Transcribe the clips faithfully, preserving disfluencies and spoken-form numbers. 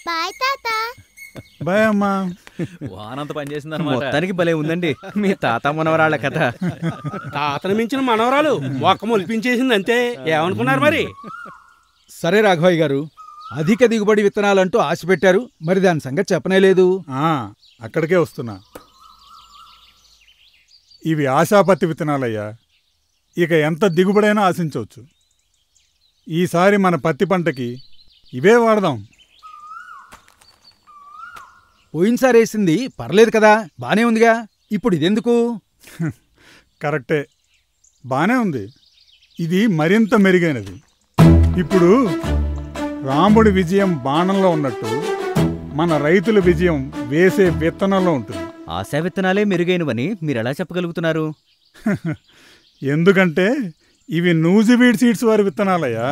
Bye తాత. Bye అమ్మా. వానంత పని చేసిందన్నమాట. మొత్తానికి భలే ఉందండి మీ తాత మనవరాళ్ళ కథ. తాతను మించిన మనవరాలు మొక్క మొలిపించేసింది అంతే. ఏమనుకున్నారు మరి? సరే రాఘవయ్య గారు, అధిక దిగుబడి విత్తనాలంటూ ఆశ పెట్టారు, మరి దాని సంగతి చెప్పనే లేదు. అక్కడికే వస్తున్నా. ఇవి ఆశాపత్తి విత్తనాలయ్యా. ఇక ఎంత దిగుబడైనా ఆశించవచ్చు. ఈసారి మన పత్తి పంటకి ఇవే వాడదాం. పోయినసారి వేసింది పర్లేదు కదా, బానే ఉందిగా, ఇప్పుడు ఇదెందుకు? కరెక్టే, బానే ఉంది. ఇది మరింత మెరుగైనది. ఇప్పుడు రాముడి విజయం బాణంలో ఉన్నట్టు మన రైతుల విజయం వేసే విత్తనంలో ఉంటుంది. ఆశా విత్తనాలే మెరుగైనవని మీరెలా చెప్పగలుగుతున్నారు? ఎందుకంటే ఇవి నూజివీడ్ సీడ్స్ వారి విత్తనాలయ్యా.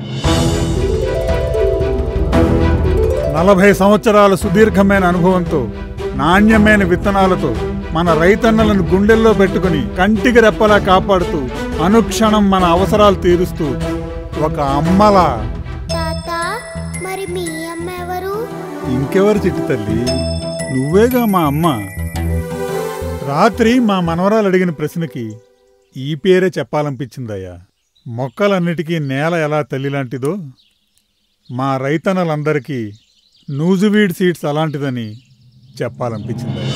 నలభై సంవత్సరాల సుదీర్ఘమైన అనుభవంతో నాణ్యమైన విత్తనాలతో మన రైతన్నలను గుండెల్లో పెట్టుకుని కంటికి రెప్పలా కాపాడుతూ అనుక్షణం మన అవసరాలు తీరుస్తూ ఒక అమ్మలా. మరి మీ అమ్మ ఎవరు? ఇంకెవరు చిట్టి తల్లి, నువ్వేగా మా అమ్మ. రాత్రి మా మనవరాలు అడిగిన ప్రశ్నకి ఈ పేరే చెప్పాలనిపించిందయ్యా. మొక్కలన్నిటికీ నేల ఎలా తల్లిలాంటిదో మా రైతన్నలందరికీ నూజివీడ్ సీడ్స్ అలాంటిదని చెప్పాలనిపించిందయ్యా.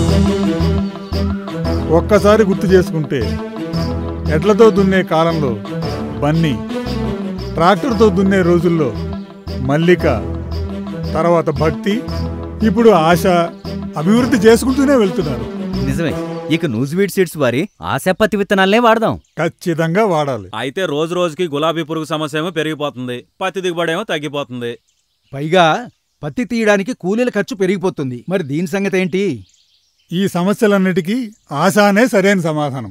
ఒక్కసారి గుర్తు చేసుకుంటే ఎడ్లతో దున్నే కాలంలో బన్నీ, ట్రాక్టర్తో దున్నే రోజుల్లో మల్లిక, తర్వాత భక్తి, ఇప్పుడు ఆశ అభివృద్ధి చేసుకుంటూనే వెళ్తున్నారు. నిజమే, ఇక నూజివీడ్ సీడ్స్ వారి ఆశా పత్తి విత్తనాలనే వాడదాం. ఖచ్చితంగా వాడాలి. అయితే రోజు రోజుకి గులాబీ పురుగు సమస్య ఏమో పెరిగిపోతుంది, పత్తి దిగుబడి ఏమో తగ్గిపోతుంది. పైగా పత్తి తీయడానికి కూలీల ఖర్చు పెరిగిపోతుంది. మరి దీని సంగతి ఏంటి? ఈ సమస్యలన్నిటికీ ఆశానే సరైన సమాధానం.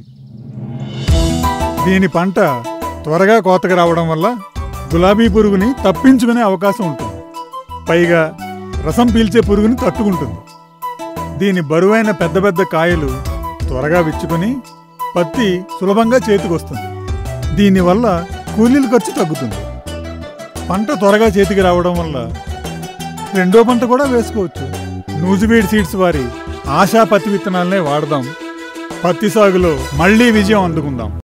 దీని పంట త్వరగా కోతకు రావడం వల్ల గులాబీ పురుగుని తప్పించుకునే అవకాశం ఉంటుంది. పైగా రసం పీల్చే పురుగుని తట్టుకుంటుంది. దీని బరువైన పెద్ద పెద్ద కాయలు త్వరగా విచ్చుకొని పత్తి సులభంగా చేతికొస్తుంది. దీనివల్ల కూలీల ఖర్చు తగ్గుతుంది. పంట త్వరగా చేతికి రావడం వల్ల రెండో పంట కూడా వేసుకోవచ్చు. నూజివీడ్ సీడ్స్ వారి ఆశా పత్తి విత్తనాలనే వాడదాం. పత్తి సాగులో మళ్లీ విజయం అందుకుందాం.